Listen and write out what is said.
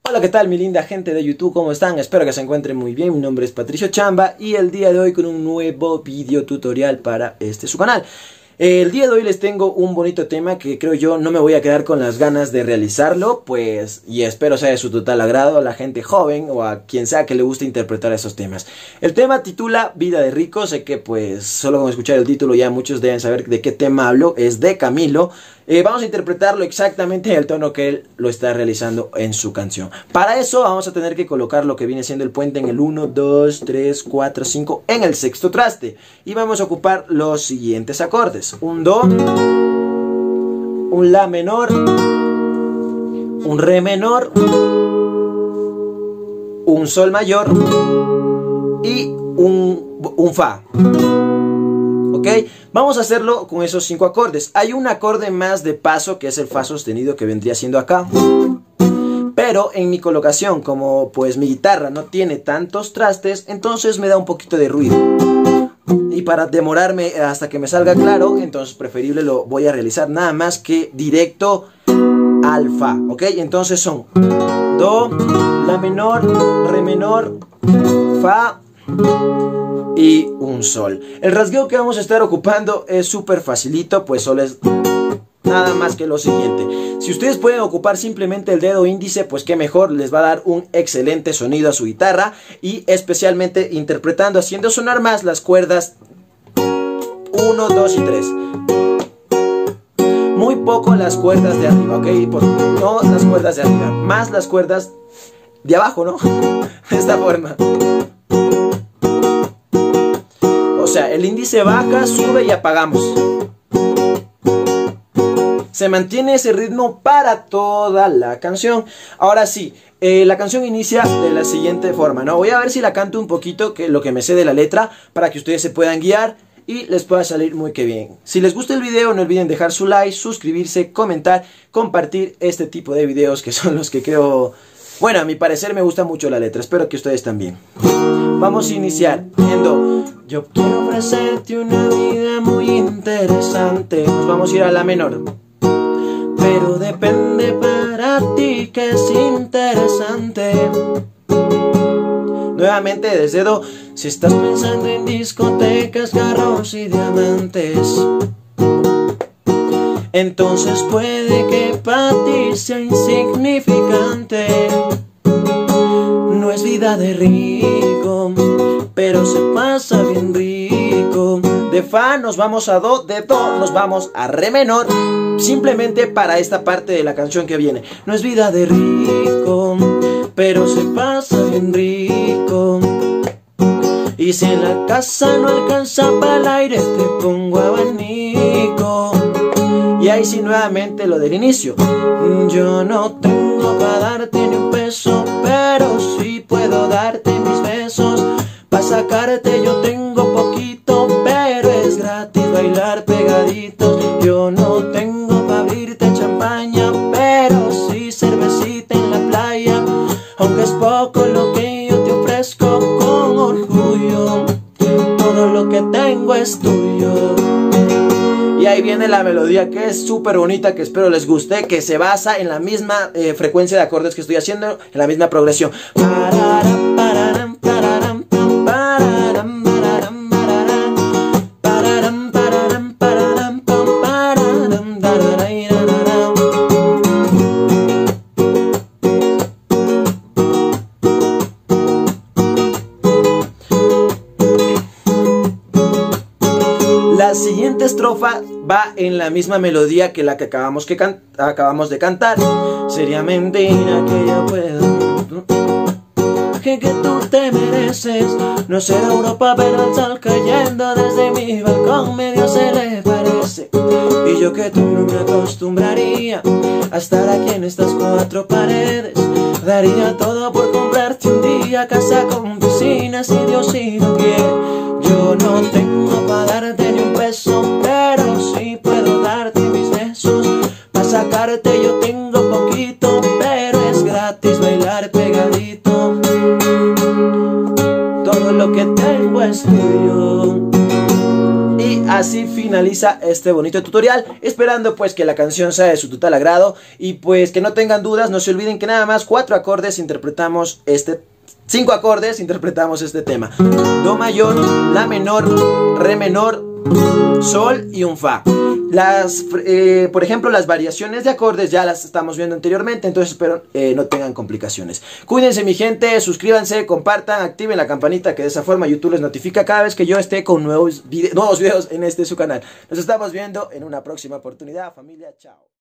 Hola, ¿qué tal mi linda gente de YouTube? ¿Cómo están? Espero que se encuentren muy bien. Mi nombre es Patricio Chamba y el día de hoy con un nuevo video tutorial para su canal. El día de hoy les tengo un bonito tema que creo yo no me voy a quedar con las ganas de realizarlo, pues, y espero sea de su total agrado a la gente joven o a quien sea que le guste interpretar esos temas. El tema titula Vida de Rico. Sé que pues solo con escuchar el título ya muchos deben saber de qué tema hablo. Es de Camilo. Vamos a interpretarlo exactamente en el tono que él lo está realizando en su canción. Para eso vamos a tener que colocar lo que viene siendo el puente en el 1, 2, 3, 4, 5 en el sexto traste. Y vamos a ocupar los siguientes acordes. Un Do, un La menor, un Re menor, un Sol mayor y un Fa. ¿Ok? Vamos a hacerlo con esos 5 acordes. Hay un acorde más de paso que es el Fa sostenido, que vendría siendo acá. Pero en mi colocación, como pues mi guitarra no tiene tantos trastes, entonces me da un poquito de ruido. Y para demorarme hasta que me salga claro, entonces preferible lo voy a realizar nada más que directo al Fa. ¿Ok? Entonces son Do, La menor, Re menor, Fa y un Sol. El rasgueo que vamos a estar ocupando es súper facilito, pues solo es nada más que lo siguiente. Si ustedes pueden ocupar simplemente el dedo índice, pues qué mejor, les va a dar un excelente sonido a su guitarra, y especialmente interpretando, haciendo sonar más las cuerdas 1, 2 y 3. Muy poco las cuerdas de arriba, ¿ok? No las cuerdas de arriba, más las cuerdas de abajo, ¿no? De esta forma. O sea, el índice baja, sube y apagamos. Se mantiene ese ritmo para toda la canción. Ahora sí, la canción inicia de la siguiente forma, ¿no? Voy a ver si la canto un poquito, que lo que me sé de la letra, para que ustedes se puedan guiar y les pueda salir muy que bien. Si les gusta el video, no olviden dejar su like, suscribirse, comentar, compartir este tipo de videos que son los que creo... Bueno, a mi parecer me gusta mucho la letra, espero que ustedes también. Vamos a iniciar viendo: yo quiero ofrecerte una vida muy interesante. Nos vamos a ir a La menor. Pero depende para ti que es interesante. Nuevamente desde Do. Si estás pensando en discotecas, carros y diamantes, entonces puede que para ti sea insignificante. No es vida de rico, pero se pasa bien rico. De Fa nos vamos a Do, de Do nos vamos a Re menor, simplemente para esta parte de la canción que viene. No es vida de rico, pero se pasa bien rico. Y si en la casa no alcanza para el aire, te pongo abanico. Y ahí sí nuevamente lo del inicio. Yo no tengo para darte ni un peso, pero sí puedo darte mis besos. Pa' sacarte yo tengo poquito, pero es gratis bailar pegaditos. Yo no tengo para abrirte champaña, pero sí cervecita en la playa. Aunque es poco lo que yo te ofrezco con orgullo, todo lo que tengo es tuyo. Y ahí viene la melodía, que es súper bonita, que espero les guste, que se basa en la misma frecuencia de acordes que estoy haciendo, en la misma progresión. La siguiente estrofa va en la misma melodía que la que acabamos de cantar. Sería mentira que yo pueda, que tú te mereces. No será Europa, pero el sol cayendo desde mi balcón medio se le parece. Y yo que tú no me acostumbraría a estar aquí en estas 4 paredes. Daría todo por comprarte un día casa con piscina, si Dios sí lo quiere. Yo no tengo para darte ni un peso, pero sí puedo darte mis besos. Pa' sacarte yo tengo poquito, pero es gratis bailar pegadito. Todo lo que tengo es tuyo. Y así finaliza este bonito tutorial, esperando pues que la canción sea de su total agrado y pues que no tengan dudas. No se olviden que nada más 4 acordes interpretamos 5 acordes interpretamos este tema: do mayor, la menor, re menor, sol y un fa. Por ejemplo, las variaciones de acordes ya las estamos viendo anteriormente, entonces espero no tengan complicaciones. Cuídense, mi gente, suscríbanse, compartan, activen la campanita, que de esa forma YouTube les notifica cada vez que yo esté con nuevos videos en su canal. Nos estamos viendo en una próxima oportunidad, familia. Chao.